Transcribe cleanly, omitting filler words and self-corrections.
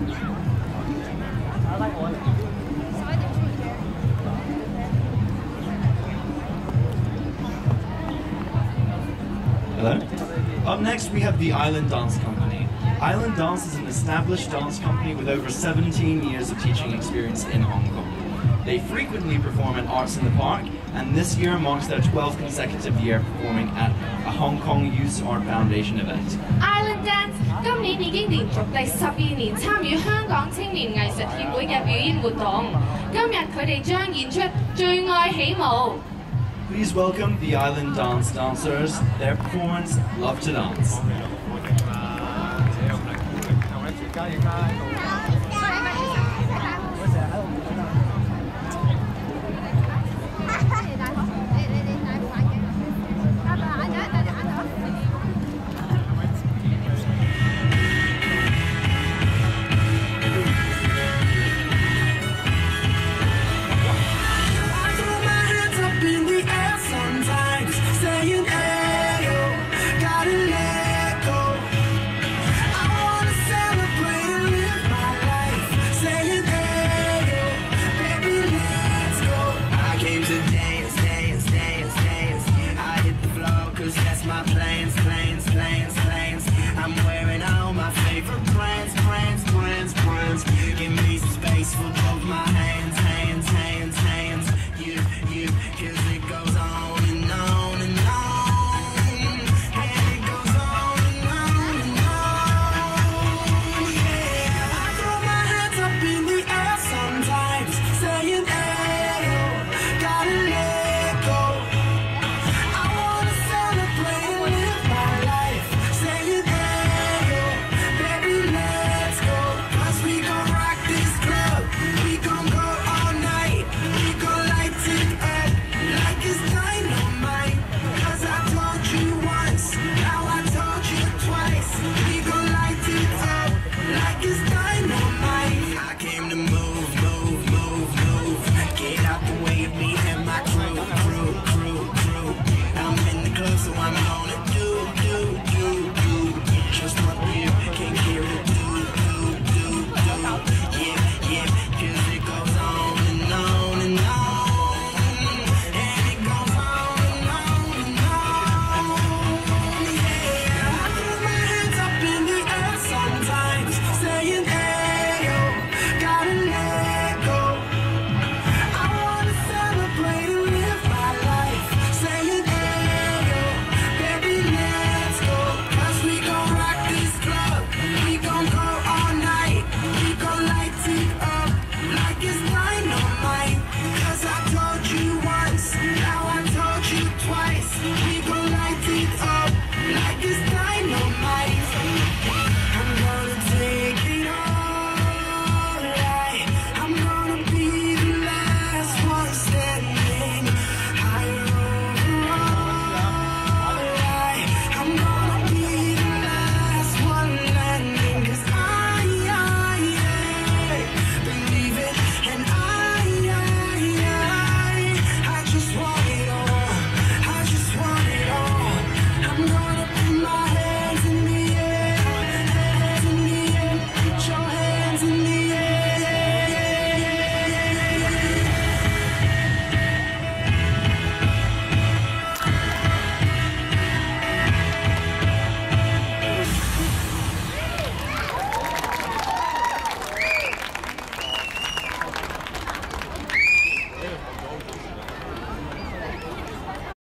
Hello. Up next, we have the Island Dance Company. Island Dance is an established dance company with over 17 years of teaching experience in Hong Kong. They frequently perform at Arts in the Park, and this year marks their 12th consecutive year performing at a Hong Kong Youth Art Foundation event. Island Dance 今年已經連續第12年參與香港青年藝術協會嘅表演活動。今日佢哋將演出最愛起舞。 Please welcome the Island Dance dancers. Their performance, Love to Dance.